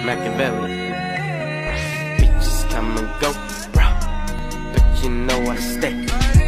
Machiavelli. Bitches come and go, bro, but you know I stay.